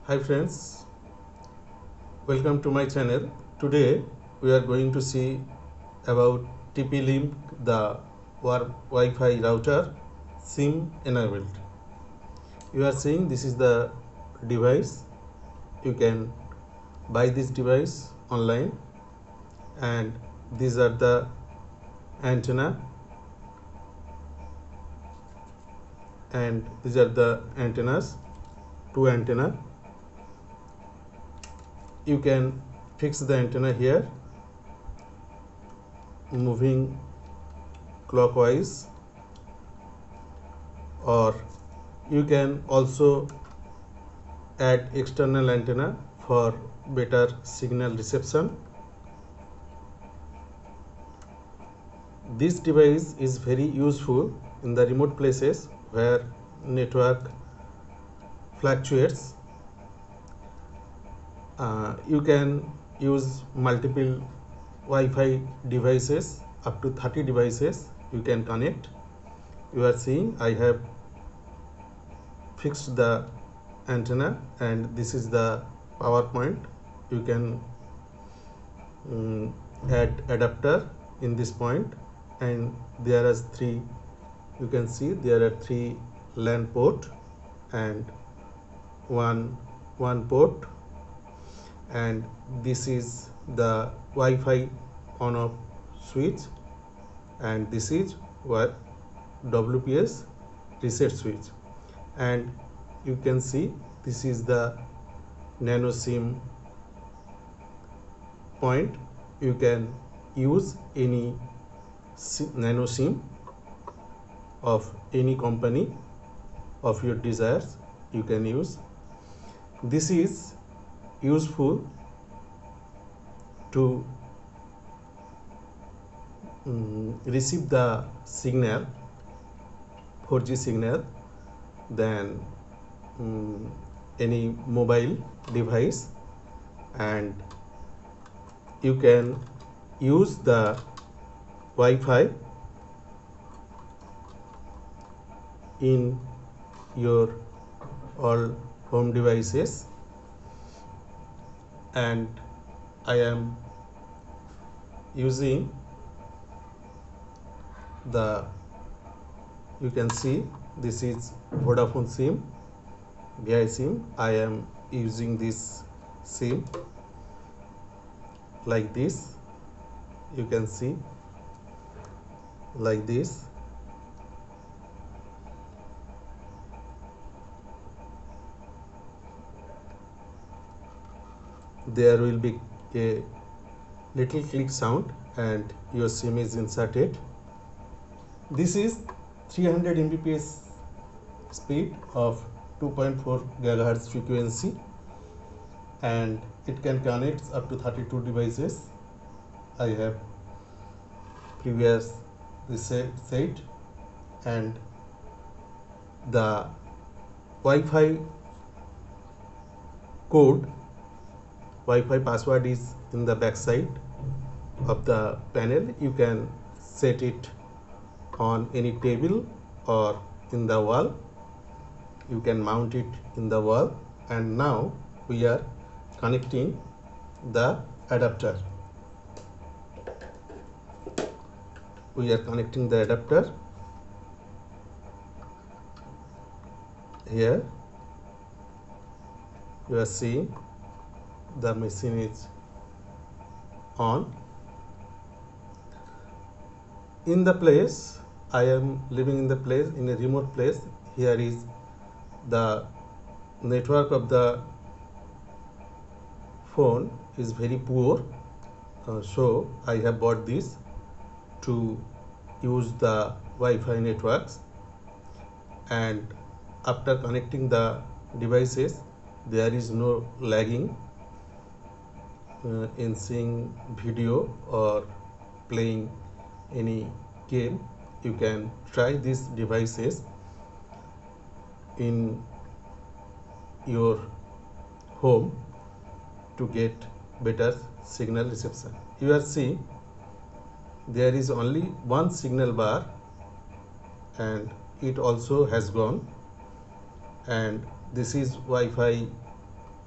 Hi friends, welcome to my channel. Today we are going to see about TP-Link, the Wi-Fi router SIM enabled. You are seeing this is the device. You can buy this device online, and these are the antenna, and these are the antennas, two antenna. You can fix the antenna here, moving clockwise, or you can also add external antenna for better signal reception. This device is very useful in the remote places where network fluctuates. You can use multiple Wi-Fi devices, up to 30 devices you can connect. You are seeing I have fixed the antenna, and this is the power point. You can add adapter in this point, and there are three, you can see there are three LAN port and one port, and this is the Wi-Fi on off switch, and this is what WPS reset switch, and you can see this is the nano SIM point. You can use any nano SIM of any company of your desires. You can use. This is useful to receive the signal, 4G signal, than any mobile device, and you can use the Wi-Fi in your all home devices, and I am using the, you can see this is Vodafone SIM, VI SIM. I am using this SIM like this. You can see like this. There will be a little click sound and your SIM is inserted. This is 300 Mbps speed of 2.4 GHz frequency, and it can connect up to 32 devices. I have previously said, and the Wi-Fi code, Wi-Fi password is in the back side of the panel. You can set it on any table or in the wall. You can mount it in the wall, and now we are connecting the adapter. We are connecting the adapter here. You are seeing the machine is on. In the place, I am living in the place, in a remote place. Here is the network of the phone is very poor, so I have bought this to use the Wi-Fi networks, and after connecting the devices there is no lagging in seeing video or playing any game. You can try these devices in your home to get better signal reception. You are seeing there is only one signal bar, and it also has gone, and this is Wi-Fi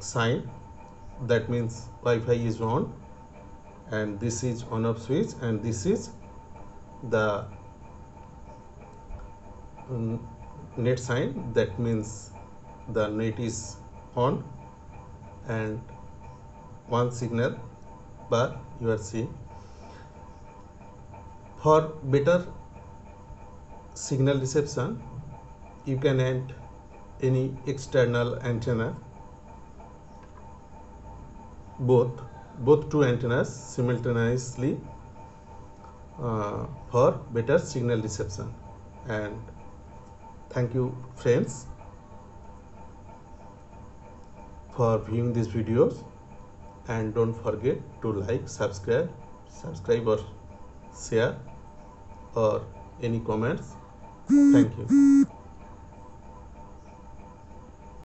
sign, that means Wi-Fi is on, and this is on off switch, and this is the net sign, that means the net is on, and one signal bar you are seeing. For better signal reception, you can add any external antenna, both two antennas simultaneously for better signal reception. And thank you friends for viewing these videos, and don't forget to like, subscribe or share or any comments. Thank you.